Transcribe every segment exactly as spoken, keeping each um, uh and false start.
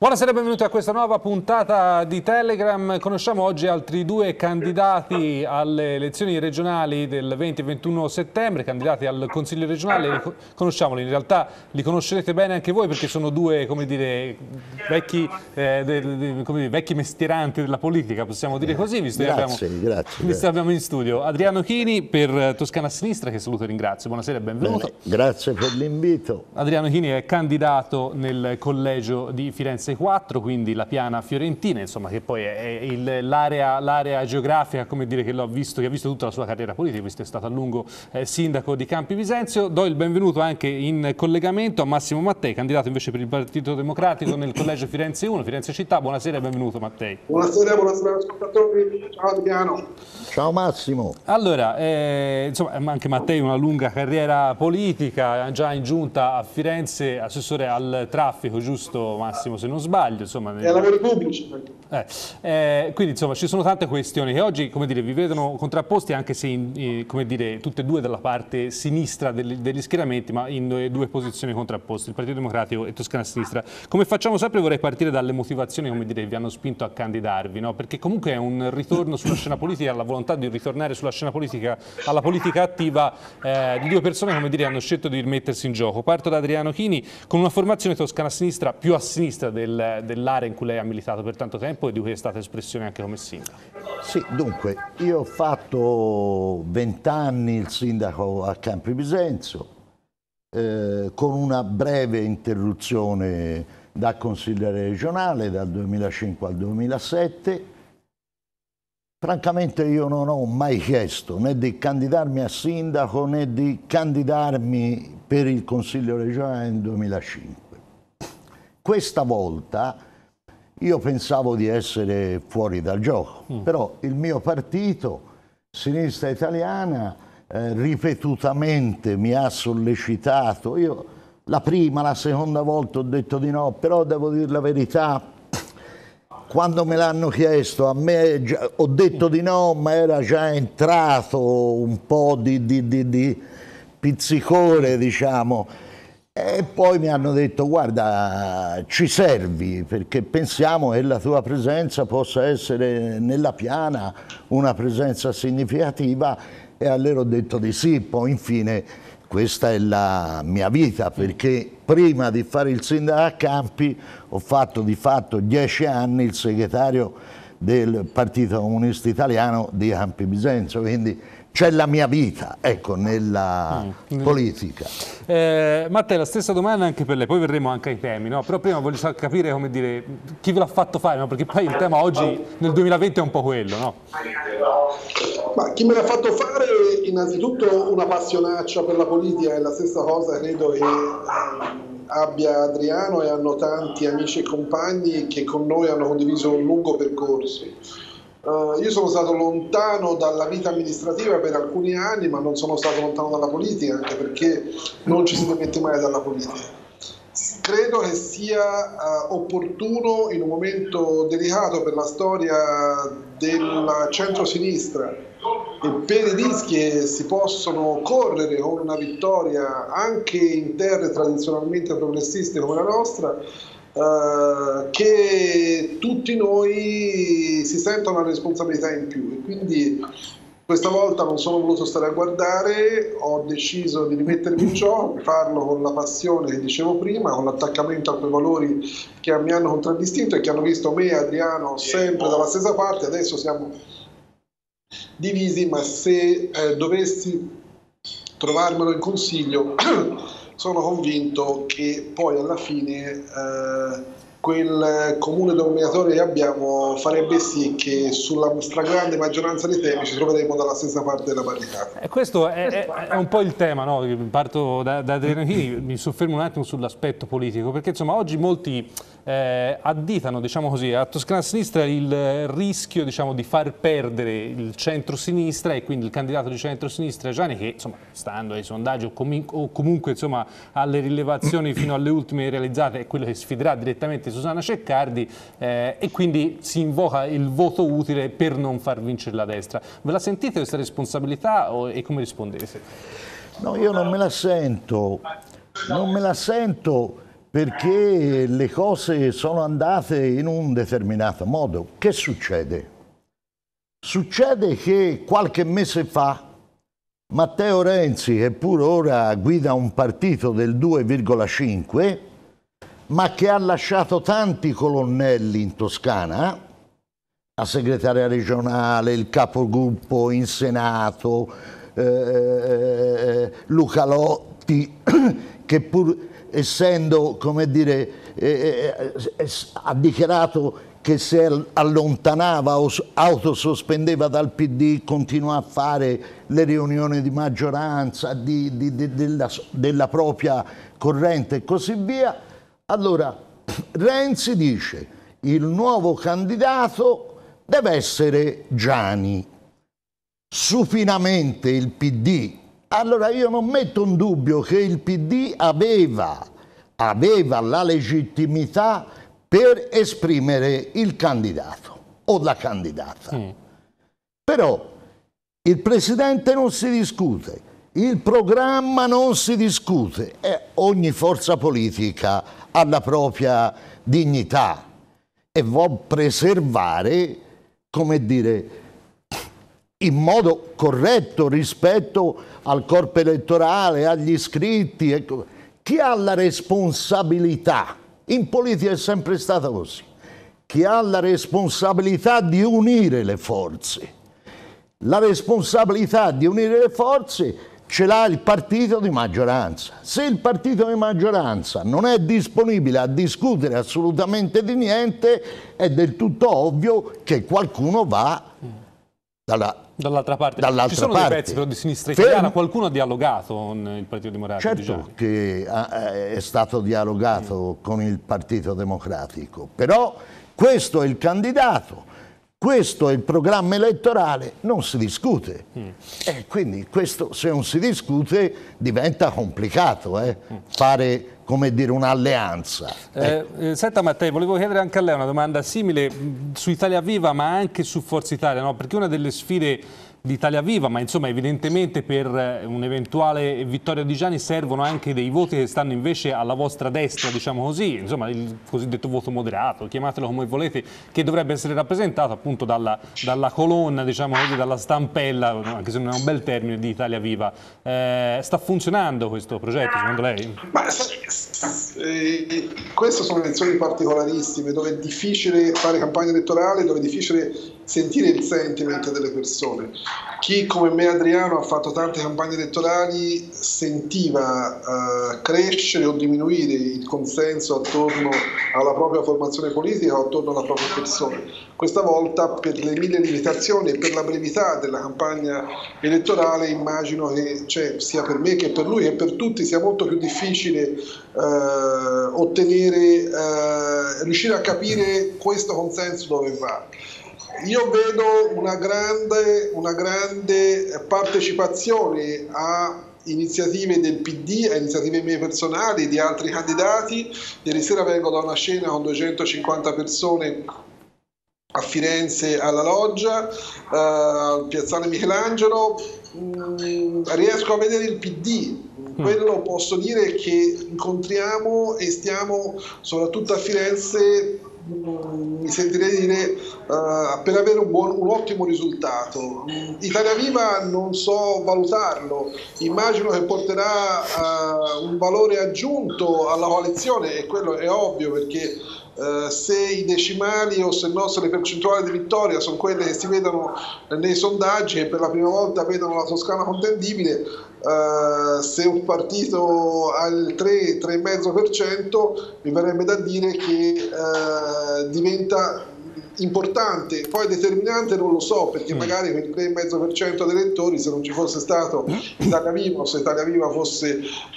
Buonasera e benvenuti a questa nuova puntata di Telegram. Conosciamo oggi altri due candidati alle elezioni regionali del venti e ventuno settembre, candidati al Consiglio regionale. Conosciamoli, in realtà li conoscerete bene anche voi perché sono due, come dire, vecchi, eh, de, de, come dire, vecchi mestieranti della politica, possiamo dire così, visto grazie, che abbiamo, grazie, visto abbiamo in studio Adriano Chini per Toscana a Sinistra, che saluto e ringrazio. Buonasera e benvenuto. Bene, grazie per l'invito. Adriano Chini è candidato nel collegio di Firenze quattro, quindi la piana fiorentina, insomma, che poi è l'area geografica, come dire, che l'ho visto, che ha visto tutta la sua carriera politica, questo è stato a lungo eh, sindaco di Campi Bisenzio. Do il benvenuto anche in collegamento a Massimo Mattei, candidato invece per il Partito Democratico nel collegio Firenze uno, Firenze Città. Buonasera e benvenuto Mattei. Buonasera, buonasera ascoltatori. Ciao Adriano. Ciao Massimo. Allora, eh, insomma, anche Mattei una lunga carriera politica, già in giunta a Firenze, assessore al traffico, giusto Massimo, se non sbaglio, insomma, nel... e ai lavori pubblici. Eh, eh, quindi insomma ci sono tante questioni che oggi, come dire, vi vedono contrapposti, anche se in, eh, come dire, tutte e due dalla parte sinistra degli, degli schieramenti, ma in due, due posizioni contrapposte, il Partito Democratico e Toscana a Sinistra. Come facciamo sempre, vorrei partire dalle motivazioni, come dire, che vi hanno spinto a candidarvi, no? Perché comunque è un ritorno sulla scena politica, la volontà di ritornare sulla scena politica, alla politica attiva, eh, di due persone, come dire, hanno scelto di rimettersi in gioco. Parto da Adriano Chini, con una formazione Toscana a Sinistra più a sinistra del, dell'area in cui lei ha militato per tanto tempo e di cui è stata espressione anche come sindaco. Sì, dunque, io ho fatto vent'anni il sindaco a Campi Bisenzio, eh, con una breve interruzione da consigliere regionale dal duemilacinque al duemilasette. Francamente io non ho mai chiesto né di candidarmi a sindaco né di candidarmi per il Consiglio regionale nel duemilacinque. Questa volta io pensavo di essere fuori dal gioco, mm. però il mio partito, Sinistra Italiana, eh, ripetutamente mi ha sollecitato. Io la prima, la seconda volta ho detto di no, però devo dire la verità, quando me l'hanno chiesto a me già, ho detto di no, ma era già entrato un po' di, di, di, di pizzicore, diciamo. E poi mi hanno detto: guarda, ci servi perché pensiamo che la tua presenza possa essere nella piana una presenza significativa, e allora ho detto di sì. Poi infine questa è la mia vita, perché prima di fare il sindaco a Campi ho fatto di fatto dieci anni il segretario del Partito Comunista Italiano di Campi Bisenzio, quindi c'è la mia vita, ecco, nella mm. politica. Eh, Matteo, la stessa domanda anche per lei, poi verremo anche ai temi, no? Però prima voglio capire, come dire, chi ve l'ha fatto fare, no? Perché poi il tema oggi, nel duemilaventi, è un po' quello, no? Ma chi me l'ha fatto fare? Innanzitutto una passionaccia per la politica, è la stessa cosa credo che abbia Adriano, e hanno tanti amici e compagni che con noi hanno condiviso un lungo percorso. Uh, io sono stato lontano dalla vita amministrativa per alcuni anni, ma non sono stato lontano dalla politica, anche perché non ci si dimette mai dalla politica. Credo che sia uh, opportuno, in un momento delicato per la storia del centro-sinistra e per i rischi che si possono correre con una vittoria anche in terre tradizionalmente progressiste come la nostra, Uh, che tutti noi si sentono una responsabilità in più, e quindi questa volta non sono voluto stare a guardare, ho deciso di rimettermi in gioco, farlo con la passione che dicevo prima, con l'attaccamento a quei valori che mi hanno contraddistinto e che hanno visto me e Adriano sempre dalla stessa parte. Adesso siamo divisi, ma se eh, dovessi trovarmelo in consiglio sono convinto che poi alla fine eh, quel comune denominatore che abbiamo farebbe sì che sulla stragrande maggioranza dei temi ci troveremo dalla stessa parte della barricata. E questo è, è, è un po' il tema, no? Parto da, da Adriano Chini, mi soffermo un attimo sull'aspetto politico, perché insomma oggi molti eh, additano, diciamo così, a Toscana a Sinistra il rischio, diciamo, di far perdere il centro-sinistra, e quindi il candidato di centro-sinistra Gianni, che insomma, stando ai sondaggi o, com o comunque insomma alle rilevazioni fino alle ultime realizzate, è quello che sfiderà direttamente Susanna Ceccardi, eh, e quindi si invoca il voto utile per non far vincere la destra. Ve la sentite questa responsabilità o, e come rispondete? No, io non me la sento, non me la sento perché le cose sono andate in un determinato modo. Che succede? Succede che qualche mese fa Matteo Renzi, che pure ora guida un partito del due virgola cinque, ma che ha lasciato tanti colonnelli in Toscana, la segretaria regionale, il capogruppo in Senato, eh, Luca Lotti, che pur essendo, come dire, eh, eh, ha dichiarato che se allontanava o autosospendeva dal P D, continua a fare le riunioni di maggioranza di, di, di, della, della propria corrente e così via. Allora Renzi dice: il nuovo candidato deve essere Giani, supinamente il P D. Allora io non metto in dubbio che il P D aveva, aveva la legittimità per esprimere il candidato o la candidata. Mm. Però il Presidente non si discute, il programma non si discute e ogni forza politica ha la propria dignità e vuol preservare, come dire, in modo corretto rispetto al corpo elettorale, agli iscritti. Ecco. Chi ha la responsabilità? In politica è sempre stato così. Chi ha la responsabilità di unire le forze. La responsabilità di unire le forze ce l'ha il partito di maggioranza. Se il partito di maggioranza non è disponibile a discutere assolutamente di niente, è del tutto ovvio che qualcuno va dalla Dall'altra parte. Dall'altra Ci sono parte. dei pezzi però di sinistra italiana, Ferm... qualcuno ha dialogato con il Partito Democratico? Certo che è stato dialogato mm. con il Partito Democratico, però questo è il candidato, questo è il programma elettorale, non si discute. Mm. E quindi questo, se non si discute, diventa complicato eh? mm. fare, come dire, un'alleanza. Eh, eh, senta Matteo, volevo chiedere anche a lei una domanda simile su Italia Viva ma anche su Forza Italia, no? Perché una delle sfide di Italia Viva, ma insomma evidentemente per un'eventuale vittoria di Giani servono anche dei voti che stanno invece alla vostra destra, diciamo così, insomma il cosiddetto voto moderato, chiamatelo come volete, che dovrebbe essere rappresentato appunto dalla, dalla colonna, diciamo così, dalla stampella, anche se non è un bel termine, di Italia Viva. Eh, sta funzionando questo progetto secondo lei? Ma, eh, queste sono elezioni particolarissime dove è difficile fare campagna elettorale, dove è difficile sentire il sentiment delle persone. Chi come me, Adriano, ha fatto tante campagne elettorali sentiva uh, crescere o diminuire il consenso attorno alla propria formazione politica o attorno alla propria persona. Questa volta, per le mille limitazioni e per la brevità della campagna elettorale, immagino che cioè, sia per me che per lui e per tutti sia molto più difficile uh, ottenere, uh, riuscire a capire questo consenso dove va. Io vedo una grande, una grande partecipazione a iniziative del P D, a iniziative mie personali, di altri candidati. Ieri sera vengo da una cena con duecentocinquanta persone a Firenze alla Loggia, uh, al piazzale Michelangelo. Mm, riesco a vedere il P D. Quello posso dire che incontriamo e stiamo soprattutto a Firenze, mi sentirei dire, uh, per avere un, buon, un ottimo risultato. Italia Viva non so valutarlo, immagino che porterà uh, un valore aggiunto alla coalizione e quello è ovvio perché Uh, se i decimali o se no se le percentuali di vittoria sono quelle che si vedono nei sondaggi e per la prima volta vedono la Toscana contendibile, uh, se un partito ha il tre, tre virgola cinque per cento mi verrebbe da dire che uh, diventa importante, poi determinante non lo so perché magari quel tre virgola cinque per cento dei elettori, se non ci fosse stato Italia Viva o se Italia Viva fosse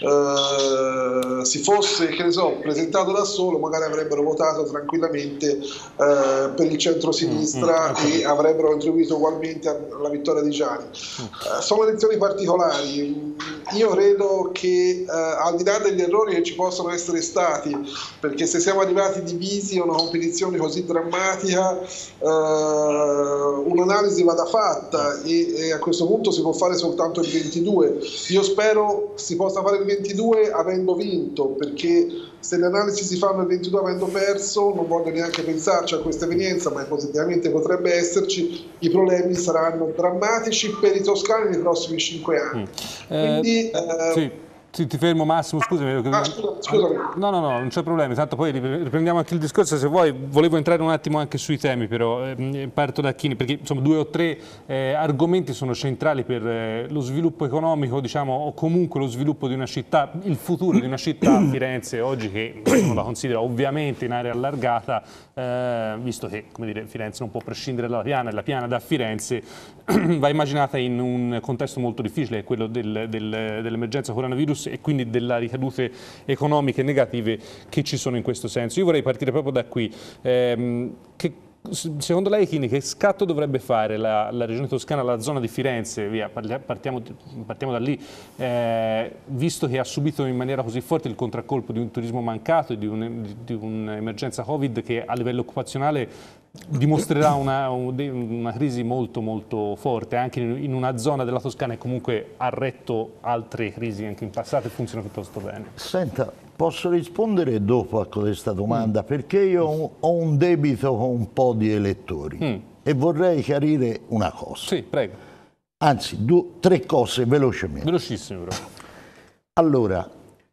eh, si fosse, che ne so, presentato da solo, magari avrebbero votato tranquillamente eh, per il centro-sinistra mm, mm, e avrebbero contribuito ugualmente alla vittoria di Giani. Eh, sono elezioni particolari, io credo che eh, al di là degli errori che ci possono essere stati, perché se siamo arrivati divisi a una competizione così drammatica sia uh, un'analisi vada fatta e, e a questo punto si può fare soltanto il ventidue. Io spero si possa fare il ventidue avendo vinto, perché se le analisi si fanno il ventidue avendo perso, non voglio neanche pensarci a questa evenienza, ma positivamente potrebbe esserci, i problemi saranno drammatici per i toscani nei prossimi cinque anni. Mm. Quindi, eh, eh, sì. Sì, ti fermo Massimo, scusami. Ah, scusami. No, no, no, non c'è problema, tanto poi riprendiamo anche il discorso se vuoi. Volevo entrare un attimo anche sui temi, però eh, parto da Chini, perché insomma due o tre eh, argomenti sono centrali per eh, lo sviluppo economico, diciamo, o comunque lo sviluppo di una città, il futuro di una città, Firenze, oggi che non la considera ovviamente in area allargata, eh, visto che, come dire, Firenze non può prescindere dalla Piana e la Piana da Firenze va immaginata in un contesto molto difficile, quello del, del, dell'emergenza coronavirus e quindi delle ricadute economiche negative che ci sono in questo senso. Io vorrei partire proprio da qui. Eh, che, secondo lei, Chini, che scatto dovrebbe fare la, la regione toscana, la zona di Firenze, via, partiamo, partiamo da lì, eh, visto che ha subito in maniera così forte il contraccolpo di un turismo mancato e di, un, di un'emergenza Covid che a livello occupazionale dimostrerà una, una crisi molto molto forte anche in una zona della Toscana che comunque ha retto altre crisi anche in passato e funziona piuttosto bene. Senta, posso rispondere dopo a questa domanda? Mm. Perché io ho un debito con un po' di elettori mm. e vorrei chiarire una cosa. Sì, prego. Anzi, due, tre cose velocemente. Velocissimo però. Allora,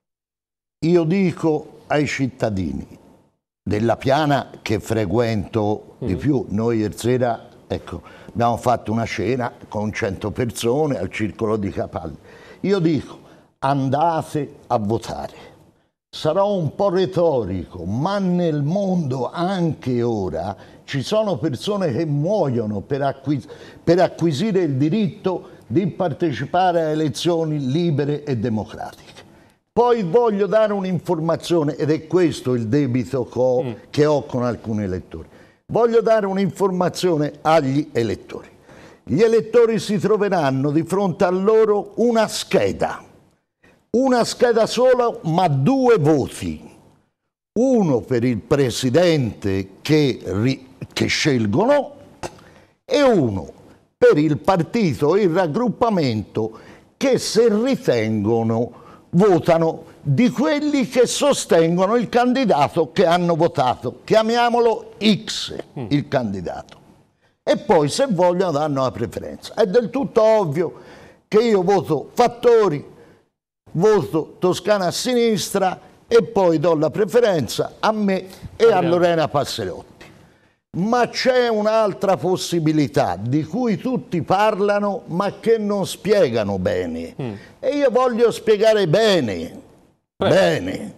io dico ai cittadini della Piana che frequento mm. di più, noi ieri sera ecco, abbiamo fatto una cena con cento persone al Circolo di Capaldi. Io dico, andate a votare. Sarò un po' retorico, ma nel mondo anche ora ci sono persone che muoiono per, acquis per acquisire il diritto di partecipare a elezioni libere e democratiche. Poi voglio dare un'informazione, ed è questo il debito che ho, mm. che ho con alcuni elettori. Voglio dare un'informazione agli elettori. Gli elettori si troveranno di fronte a loro una scheda, una scheda sola ma due voti. Uno per il presidente che, ri, che scelgono e uno per il partito e il raggruppamento che, se ritengono, votano di quelli che sostengono il candidato che hanno votato. Chiamiamolo X, mm. il candidato. E poi, se vogliono, danno la preferenza. È del tutto ovvio che io voto Fattori, voto Toscana a sinistra e poi do la preferenza a me e a Lorena Passerotti. Ma c'è un'altra possibilità di cui tutti parlano ma che non spiegano bene. Mm. E io voglio spiegare bene. Beh. Bene.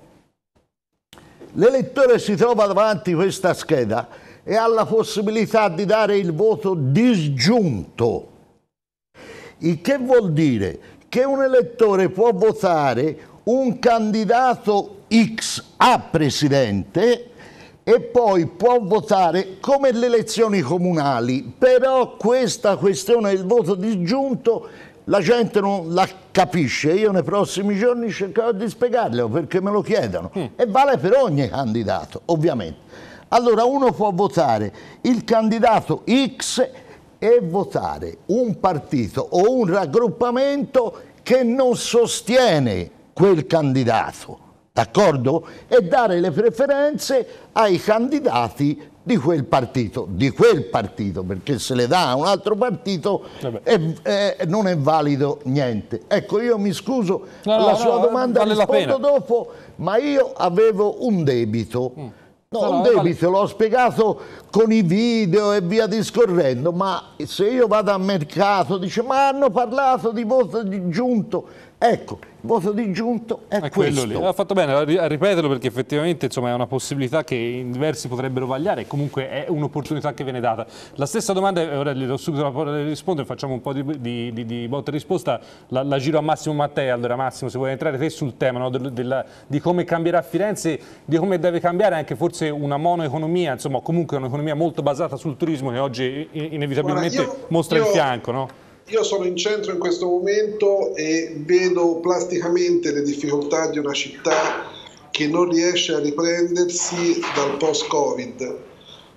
L'elettore si trova davanti a questa scheda e ha la possibilità di dare il voto disgiunto. Il che vuol dire che un elettore può votare un candidato X a presidente e poi può votare come le elezioni comunali, però questa questione del voto disgiunto la gente non la capisce. Io nei prossimi giorni cercherò di spiegarlo perché me lo chiedono mm. e vale per ogni candidato, ovviamente. Allora uno può votare il candidato X e votare un partito o un raggruppamento che non sostiene quel candidato. D'accordo? E dare le preferenze ai candidati di quel partito, di quel partito, perché se le dà a un altro partito è, è, non è valido niente. Ecco, io mi scuso, no, alla no, sua no, domanda vale rispondo dopo, ma io avevo un debito. Mm. No, no, un debito, vale. L'ho spiegato con i video e via discorrendo, ma se io vado al mercato, dice, ma hanno parlato di voto disgiunto. Ecco, il voto disgiunto è, è questo. Quello lì. Ha fatto bene a ripeterlo perché effettivamente insomma, è una possibilità che in diversi potrebbero vagliare e comunque è un'opportunità che viene data. La stessa domanda, ora le do subito la parola di rispondere, facciamo un po' di, di, di, di botta e risposta, la, la giro a Massimo Mattei. Allora Massimo, se vuoi entrare te sul tema no, del, della, di come cambierà Firenze, di come deve cambiare anche forse una monoeconomia, insomma comunque un'economia molto basata sul turismo che oggi inevitabilmente Guarda, io, mostra io... il fianco, no? Io sono in centro in questo momento e vedo plasticamente le difficoltà di una città che non riesce a riprendersi dal post-Covid.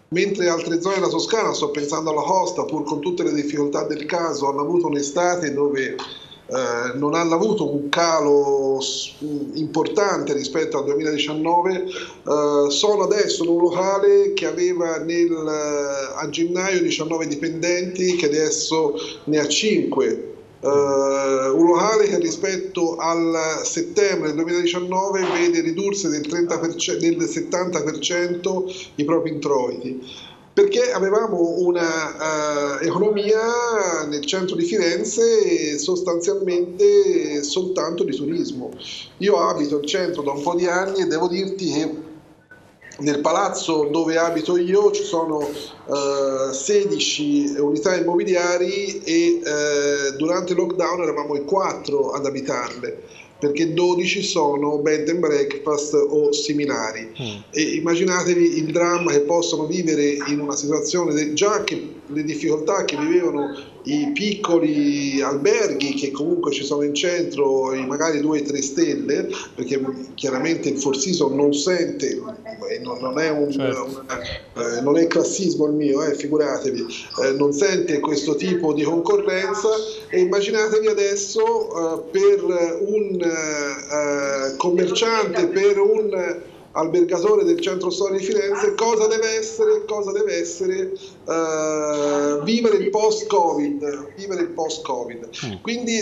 mentre altre zone della Toscana, sto pensando alla costa, pur con tutte le difficoltà del caso, hanno avuto un'estate dove eh, non hanno avuto un calo importante rispetto al duemiladiciannove, eh, sono adesso in un locale che aveva nel, a gennaio diciannove dipendenti, che adesso ne ha cinque. Uh, un locale che rispetto al settembre del duemiladiciannove vede ridursi del, trenta per cento, del settanta per cento i propri introiti, perché avevamo una uh, economia nel centro di Firenze sostanzialmente soltanto di turismo. Io abito il centro da un po' di anni e devo dirti che nel palazzo dove abito io ci sono uh, sedici unità immobiliari e uh, durante il lockdown eravamo in quattro ad abitarle, perché dodici sono bed and breakfast o similari. Mm. E immaginatevi il dramma che possono vivere in una situazione, de- già che le difficoltà che vivevano i piccoli alberghi che comunque ci sono in centro, magari due o tre stelle, perché chiaramente il Four Seasons non sente, non, non, è un, certo. una, eh, non è classismo il mio, eh, figuratevi, eh, non sente questo tipo di concorrenza, e immaginatevi adesso eh, per un eh, commerciante, per un albergatore del centro storico di Firenze, cosa deve essere, cosa deve essere uh, vivere il post-Covid, vivere il post-Covid. Mm. Quindi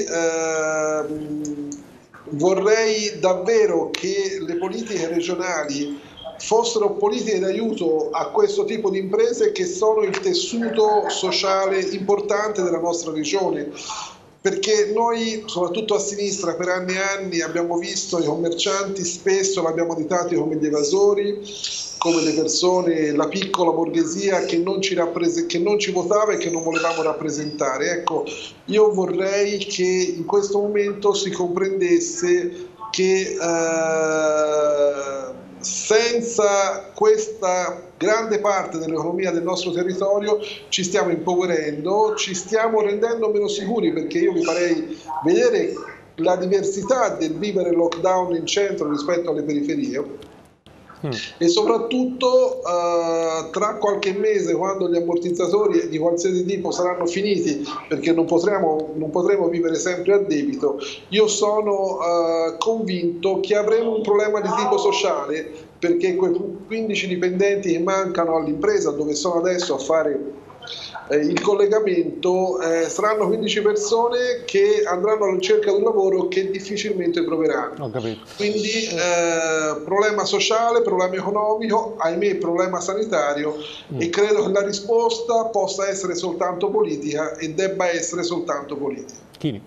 uh, vorrei davvero che le politiche regionali fossero politiche d'aiuto a questo tipo di imprese, che sono il tessuto sociale importante della nostra regione. Perché noi, soprattutto a sinistra, per anni e anni abbiamo visto i commercianti, spesso l'abbiamo additati come gli evasori, come le persone, la piccola borghesia che non ci, rappres- che non ci votava e che non volevamo rappresentare. Ecco, io vorrei che in questo momento si comprendesse che eh, senza questa grande parte dell'economia del nostro territorio ci stiamo impoverendo, ci stiamo rendendo meno sicuri, perché io vi farei vedere la diversità del vivere il lockdown in centro rispetto alle periferie. Mm. E soprattutto uh, tra qualche mese, quando gli ammortizzatori di qualsiasi tipo saranno finiti, perché non potremo, non potremo vivere sempre a debito, io sono uh, convinto che avremo un problema di tipo sociale, perché quei quindici dipendenti che mancano all'impresa dove sono adesso a fare eh, il collegamento eh, saranno quindici persone che andranno alla ricerca di un lavoro che difficilmente troveranno. Ho capito. Quindi eh, problema sociale, problema economico, ahimè problema sanitario, mm. e credo che la risposta possa essere soltanto politica e debba essere soltanto politica. Chini.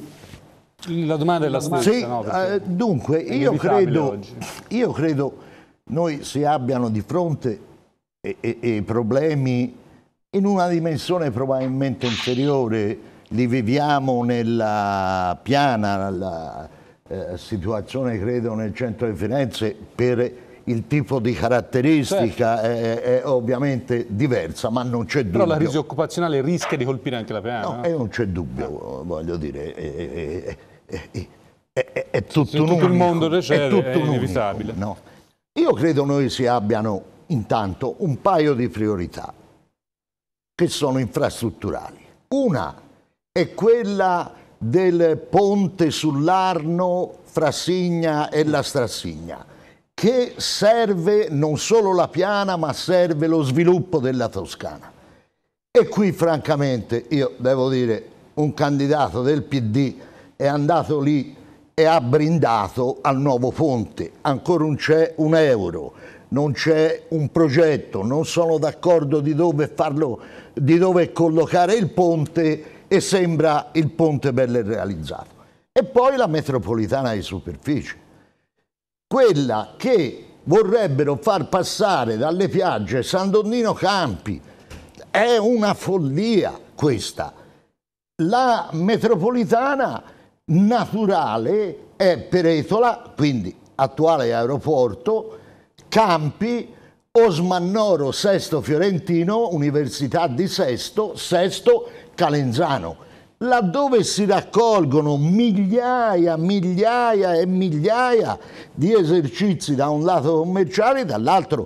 La domanda è la stessa. Sì, no? eh, dunque io credo, io credo noi si abbiano di fronte e, e, e problemi in una dimensione probabilmente inferiore, li viviamo nella piana, la eh, situazione credo nel centro di Firenze per il tipo di caratteristica, certo. è, è ovviamente diversa, ma non c'è dubbio. Però la crisi occupazionale rischia di colpire anche la piana. No, no? E non c'è dubbio, no. voglio dire, è, è, è, è, è, è tutto, Se tutto unico, il mondo recede, è, tutto è inevitabile. Unico, no? Io credo noi si abbiano intanto un paio di priorità che sono infrastrutturali. Una è quella del ponte sull'Arno fra Signa e la Strassigna, che serve non solo la piana, ma serve lo sviluppo della Toscana. E qui francamente io devo dire, un candidato del P D è andato lì e ha brindato al nuovo ponte. Ancora non c'è un euro, non c'è un progetto, non sono d'accordo di dove farlo, di dove collocare il ponte, e sembra il ponte bello realizzato. E poi la metropolitana di superficie, quella che vorrebbero far passare dalle piagge San Donnino Campi. È una follia questa. La metropolitana naturale è Peretola, quindi attuale aeroporto, Campi, Osmannoro, Sesto Fiorentino, Università di Sesto, Sesto Calenzano, laddove si raccolgono migliaia, migliaia e migliaia di esercizi, da un lato commerciali, dall'altro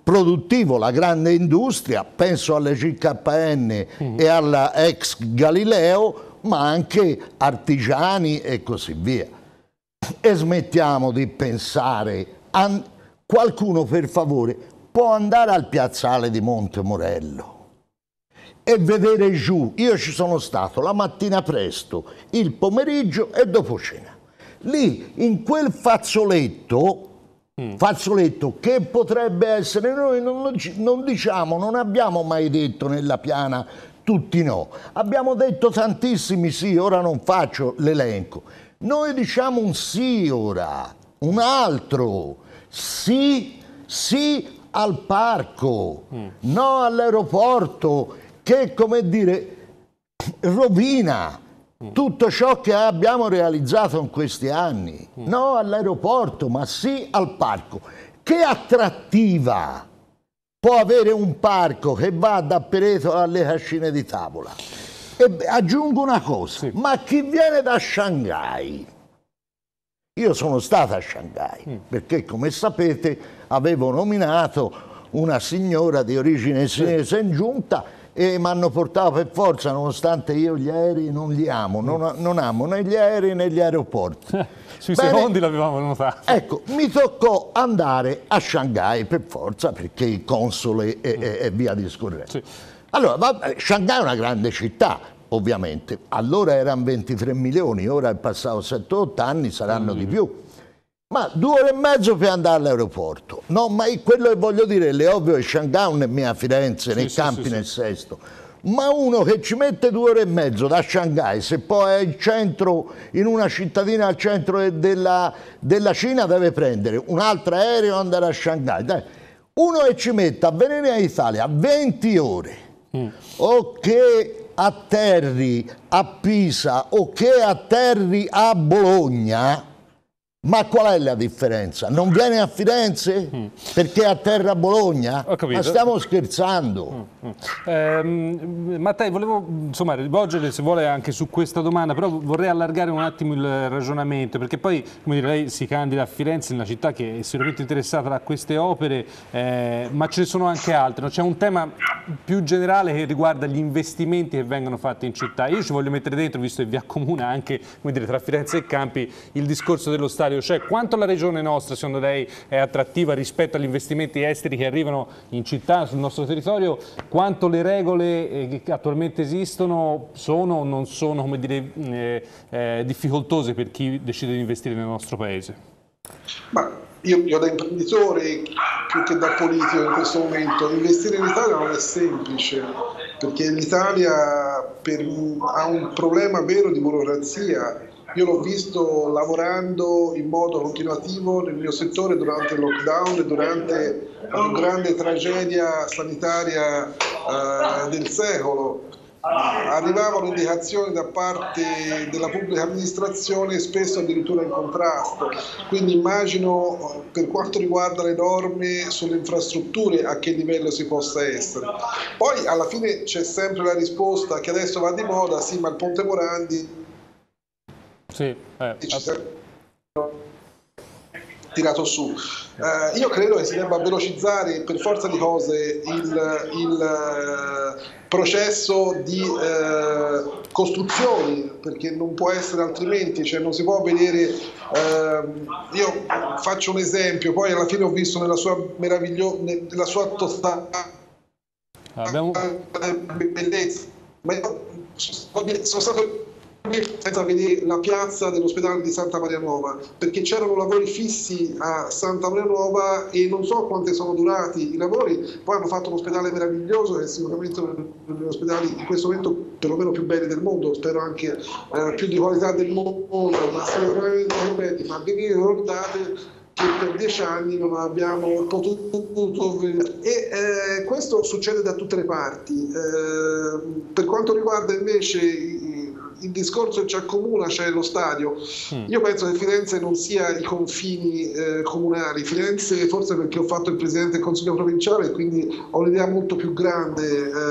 produttivo, la grande industria, penso alle C K N mm. e alla ex Galileo, ma anche artigiani e così via. E smettiamo di pensare, a... qualcuno per favore può andare al piazzale di Montemorello e vedere giù, io ci sono stato la mattina presto, il pomeriggio e dopo cena, lì in quel fazzoletto, mm. fazzoletto che potrebbe essere, noi non, non diciamo, non abbiamo mai detto nella piana tutti no, abbiamo detto tantissimi sì, ora non faccio l'elenco, noi diciamo un sì ora, un altro, sì, sì al parco, mm. no all'aeroporto, che, come dire, rovina mm. tutto ciò che abbiamo realizzato in questi anni. Mm. No all'aeroporto, ma sì al parco. Che attrattiva può avere un parco che va da Peretola alle Cascine di Tavola? E aggiungo una cosa, sì. ma chi viene da Shanghai? Io sono stata a Shanghai, mm. perché come sapete avevo nominato una signora di origine cinese in giunta e mi hanno portato per forza, nonostante io gli aerei non li amo, non, non amo né gli aerei né gli aeroporti. Sui Bene, secondi l'avevamo notato. Ecco, mi toccò andare a Shanghai per forza, perché il console e, e, e via discorrendo. Sì. Allora, vabbè, Shanghai è una grande città, ovviamente. Allora erano ventitré milioni, ora è passato sette otto anni, saranno mm. di più. Ma due ore e mezzo per andare all'aeroporto. No, ma quello che voglio dire, è ovvio che Shanghai non è mia Firenze, né sì, Campi, sì, sì, nel sì. Sesto. Ma uno che ci mette due ore e mezzo da Shanghai, se poi è il centro, in una cittadina al centro della, della Cina, deve prendere un altro aereo e andare a Shanghai. Dai. Uno che ci mette a venire in Italia venti ore, mm. o che atterri a Pisa o che atterri a Bologna, ma qual è la differenza? Non viene a Firenze mm. perché atterra a Bologna? Ho capito. Ma stiamo scherzando. Mm. Mm. Eh, Mattei, volevo insomma rivolgere, se vuole, anche su questa domanda, però vorrei allargare un attimo il ragionamento, perché poi, come dire, lei si candida a Firenze, una città che è sicuramente interessata da queste opere, eh, ma ce ne sono anche altre. No? C'è un tema più generale che riguarda gli investimenti che vengono fatti in città. Io ci voglio mettere dentro, visto che vi accomuna anche, come dire, tra Firenze e Campi, il discorso dello stadio. Cioè, quanto la regione nostra, secondo lei, è attrattiva rispetto agli investimenti esteri che arrivano in città, sul nostro territorio, quanto le regole che attualmente esistono sono o non sono, come dire, eh, eh, difficoltose per chi decide di investire nel nostro paese? Ma io, io da imprenditore, più che da politico in questo momento, investire in Italia non è semplice, perché l'Italia per, ha un problema vero di burocrazia. Io l'ho visto lavorando in modo continuativo nel mio settore durante il lockdown e durante la più grande tragedia sanitaria uh, del secolo. Arrivavano indicazioni da parte della pubblica amministrazione, spesso addirittura in contrasto. Quindi immagino, per quanto riguarda le norme sulle infrastrutture, a che livello si possa essere. Poi alla fine c'è sempre la risposta che adesso va di moda, sì, ma il Ponte Morandi Sì, eh, tirato su. Uh, io credo che si debba velocizzare per forza di cose il, il uh, processo di uh, costruzioni, perché non può essere altrimenti, cioè non si può vedere. Uh, io faccio un esempio, poi alla fine ho visto nella sua meravigliosa, nella sua tostata Abbiamo... bellezza, ma io sono stato senza vedere la piazza dell'ospedale di Santa Maria Nuova, perché c'erano lavori fissi a Santa Maria Nuova e non so quanti sono durati i lavori. Poi hanno fatto un ospedale meraviglioso, che è sicuramente uno degli ospedali in questo momento perlomeno più belli del mondo, spero anche eh, più di qualità del mondo, ma sicuramente, ma vi ricordate che per dieci anni non abbiamo potuto vedere, e eh, questo succede da tutte le parti. Eh, per quanto riguarda invece il discorso che ci accomuna, cioè lo stadio, mm. io penso che Firenze non sia i confini eh, comunali. Firenze, forse perché ho fatto il presidente del Consiglio provinciale, quindi ho un'idea molto più grande eh,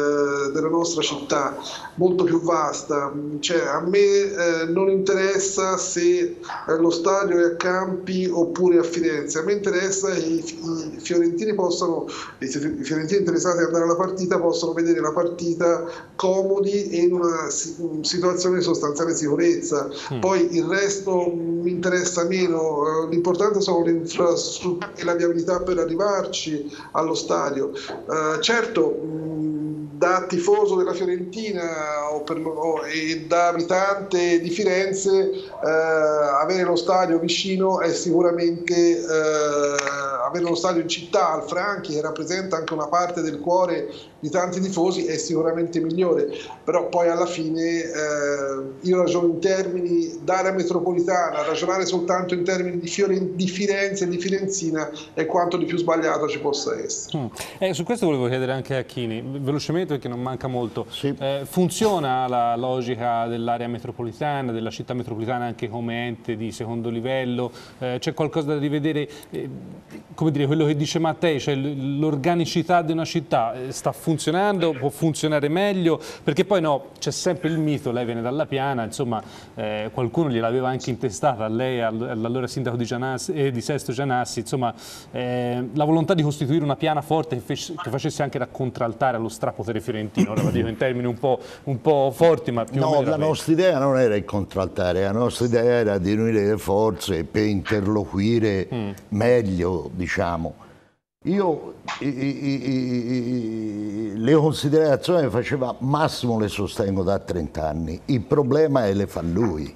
eh, della nostra città, molto più vasta. Cioè, a me eh, non interessa se eh, lo stadio è a Campi oppure a Firenze, a me interessa che i, i fiorentini possano, i fiorentini interessati ad andare alla partita possono vedere la partita comodi e in una situazione di sostanziale sicurezza. Mm. Poi il resto mi interessa meno, l'importante sono le infrastrutture e la viabilità per arrivarci allo stadio. Uh, certo, mh, da tifoso della Fiorentina o per, o, e da abitante di Firenze, uh, avere lo stadio vicino è sicuramente uh, avere lo stadio in città, al Franchi, che rappresenta anche una parte del cuore di tanti tifosi, è sicuramente migliore. Però poi alla fine eh, io ragiono in termini d'area metropolitana, ragionare soltanto in termini di, Fiore, di Firenze e di Firenzina è quanto di più sbagliato ci possa essere. Mm. Eh, su questo volevo chiedere anche a Chini, velocemente perché non manca molto. Sì. Eh, funziona la logica dell'area metropolitana, della città metropolitana anche come ente di secondo livello? Eh, c'è qualcosa da rivedere, eh, come dire, quello che dice Mattei, cioè l'organicità di una città eh, sta funzionando, può funzionare meglio? Perché poi no, c'è sempre il mito, lei viene dalla Piana, insomma eh, qualcuno gliel'aveva anche intestata a lei, all'allora sindaco di, Gianassi, eh, di Sesto Gianassi, insomma eh, la volontà di costituire una Piana forte che, fece, che facesse anche da contraltare allo strapotere fiorentino, ora la dico in termini un po', un po' forti, ma più no, o meno... No, la nostra idea non era il contraltare, la nostra idea era di unire le forze per interloquire mm. meglio, diciamo. Io i, i, i, le considerazioni che faceva Massimo le sostengo da trenta anni, il problema è le fa lui,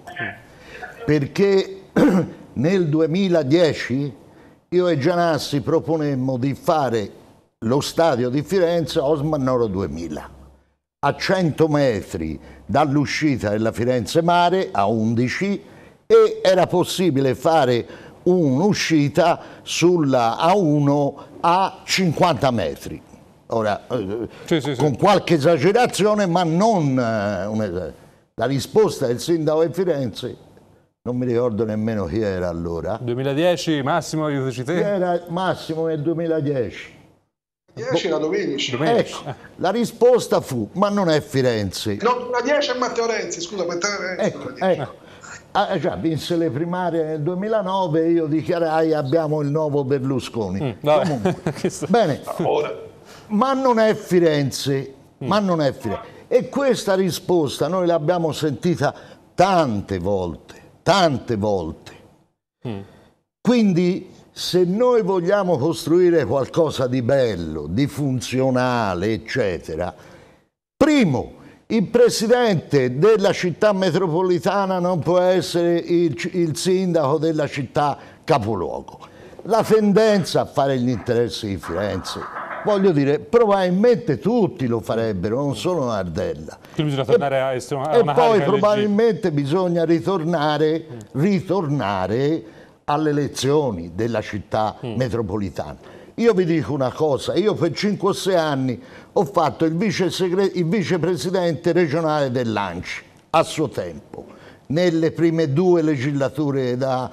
perché nel duemiladieci io e Gianassi proponemmo di fare lo stadio di Firenze Osmannoro duemila, a cento metri dall'uscita della Firenze Mare, a undici, e era possibile fare un'uscita sulla A uno a cinquanta metri. Ora, sì, sì, con sì. qualche esagerazione, ma non una, la risposta del sindaco di Firenze, non mi ricordo nemmeno chi era allora. duemiladieci, Massimo, aiutaci te? Chi era Massimo nel duemiladieci? dieci era Domenici. Ecco, la risposta fu, ma non è Firenze. No, duemiladieci è Matteo Renzi, scusa, Matteo Renzi. Ecco, ecco. Ah, già, vinse le primarie nel duemilanove, io dichiarai abbiamo il nuovo Berlusconi. Mm, Comunque, bene, ora. ma non è Firenze, mm. ma non è Firenze. E questa risposta noi l'abbiamo sentita tante volte, tante volte. Mm. Quindi se noi vogliamo costruire qualcosa di bello, di funzionale, eccetera, primo, il presidente della città metropolitana non può essere il, il sindaco della città capoluogo. La tendenza a fare gli interessi di Firenze, voglio dire, probabilmente tutti lo farebbero, non solo Nardella. Quindi bisogna tornare a essere una, e una poi probabilmente bisogna ritornare, ritornare alle elezioni della città mm. metropolitana. Io vi dico una cosa, io per cinque o sei anni ho fatto il, vice il vicepresidente regionale dell'Anci, a suo tempo, nelle prime due legislature da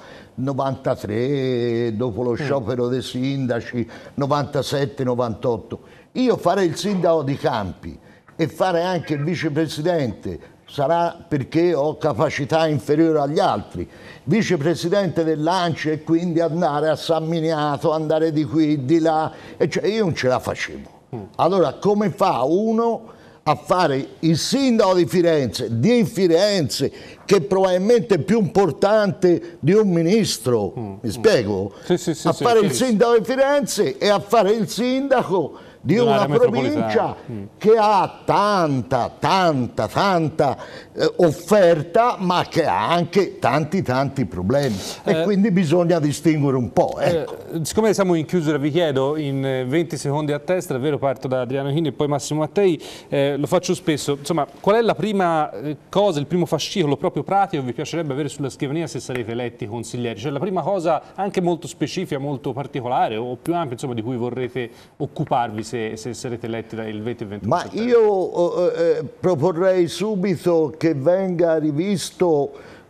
novantatré, dopo lo sciopero dei sindaci, novantasette novantotto. Io fare il sindaco di Campi e fare anche il vicepresidente, sarà perché ho capacità inferiori agli altri, vicepresidente dell'Anci e quindi andare a San Miniato, andare di qui, di là, e cioè io non ce la facevo. Allora come fa uno a fare il sindaco di Firenze, di Firenze, che probabilmente è più importante di un ministro, mm. mi spiego? Sì, sì, sì, a sì, fare sì, il sindaco di Firenze e a fare il sindaco di una provincia mm. che ha tanta, tanta, tanta eh, offerta, ma che ha anche tanti, tanti problemi. Eh, e quindi bisogna distinguere un po'. Ecco. Eh, siccome siamo in chiusura, vi chiedo in venti secondi a testa, davvero parto da Adriano Chini e poi Massimo Mattei, eh, lo faccio spesso, insomma, qual è la prima cosa, il primo fascicolo proprio pratico che vi piacerebbe avere sulla scrivania se sarete eletti consiglieri? Cioè la prima cosa anche molto specifica, molto particolare o più ampia, insomma, di cui vorrete occuparvi se, se sarete eletti il venti e ventuno settembre? Ma io eh, proporrei subito che venga rivisto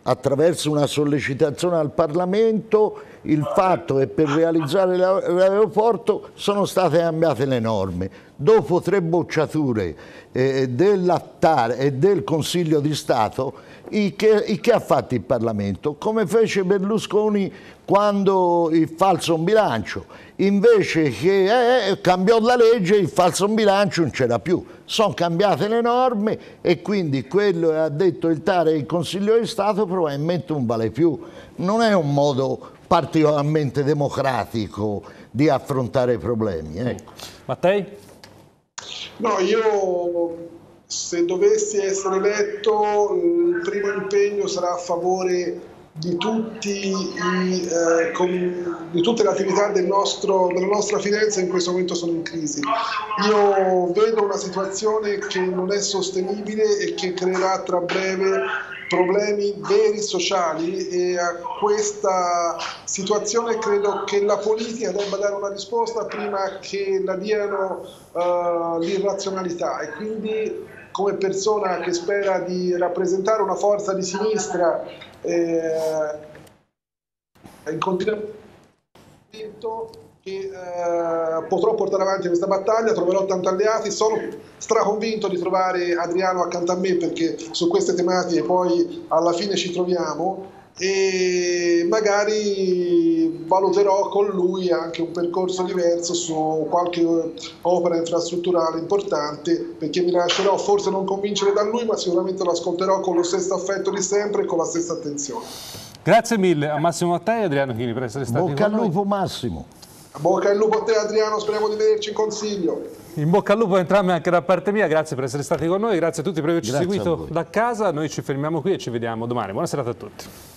attraverso una sollecitazione al Parlamento il fatto che per realizzare l'aeroporto sono state cambiate le norme. Dopo tre bocciature eh, dell'Attare e del Consiglio di Stato, il che, il che ha fatto il Parlamento? Come fece Berlusconi quando il falso in bilancio, invece che eh, cambiò la legge, il falso in bilancio non c'era più, sono cambiate le norme e quindi quello che ha detto il Tare e il Consiglio di Stato probabilmente non vale più. Non è un modo particolarmente democratico di affrontare i problemi. Ecco. Mattei? No, io se dovessi essere eletto il primo impegno sarà a favore di, tutti i, eh, com, di tutte le attività del nostro, della nostra Firenze in questo momento sono in crisi. Io vedo una situazione che non è sostenibile e che creerà tra breve problemi veri sociali, e a questa situazione credo che la politica debba dare una risposta prima che la diano uh, l'irrazionalità, e quindi come persona che spera di rappresentare una forza di sinistra eh, in continuo che eh, potrò portare avanti questa battaglia, troverò tanti alleati, sono straconvinto di trovare Adriano accanto a me, perché su queste tematiche poi alla fine ci troviamo, e magari valuterò con lui anche un percorso diverso su qualche opera infrastrutturale importante, perché mi lascerò forse non convincere da lui, ma sicuramente lo ascolterò con lo stesso affetto di sempre e con la stessa attenzione. Grazie mille a Massimo Mattei e Adriano Chini per essere stati Bocca con al noi. lupo Massimo. Bocca al lupo a te Adriano, speriamo di vederci in consiglio. In bocca al lupo a entrambi anche da parte mia, grazie per essere stati con noi, grazie a tutti per averci Grazie seguito da casa, noi ci fermiamo qui e ci vediamo domani. Buona serata a tutti.